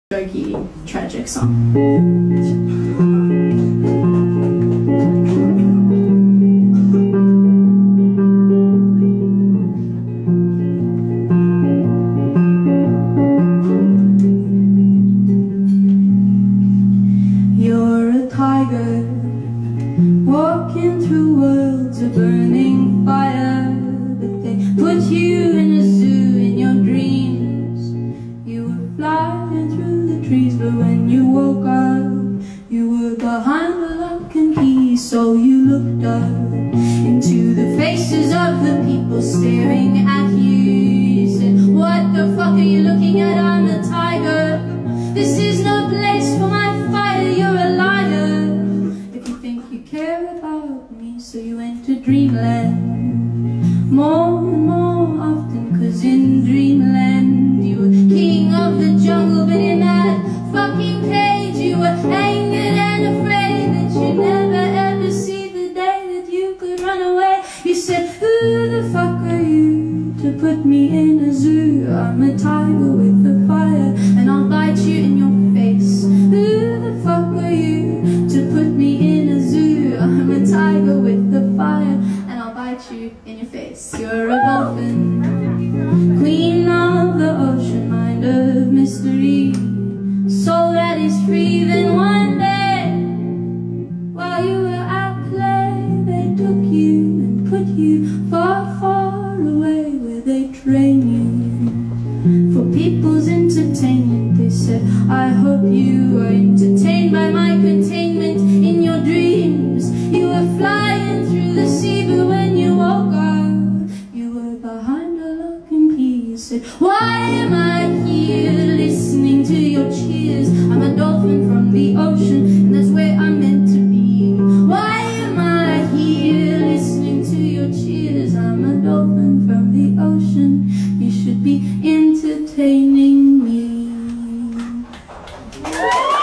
jokey, tragic song. You're a tiger, walking through worlds of burning fire, but they put you in a zoo in your dreams. You were flying through the trees, but when you woke up, you were behind the lock and key. So you looked up into the faces of the people staring at you. You said, what the fuck are you looking at? I'm a tiger. This is no place for my fire. You're a liar if you think you care about me. So you went to dreamland more and more often, 'cause in dreamland you were king of the jungle, but in that fucking cage you were angered and afraid that you'd never ever see the day that you could run away. You said, who the fuck are you to put me in a zoo? I'm a tiger with a fire and I'll bite you in your face. Who the fuck are you to put me in a zoo? I'm a tiger with a fire and I'll bite you in your face. You're a dolphin, queen of the ocean, mind of mystery, soul that is free. Then one day, while you were at play, they took you and put you far, far away, where they train you for people's entertainment. They said, I hope you are entertained by my containment in your dreams. You were flying through the sea, but when you woke up, you were behind a lock and key. You said, why am I here listening to your cheers? I'm a dolphin from the ocean, and that's where I'm meant to be. Why am I here listening to your cheers? I'm a dolphin from the ocean. You should be entertaining me.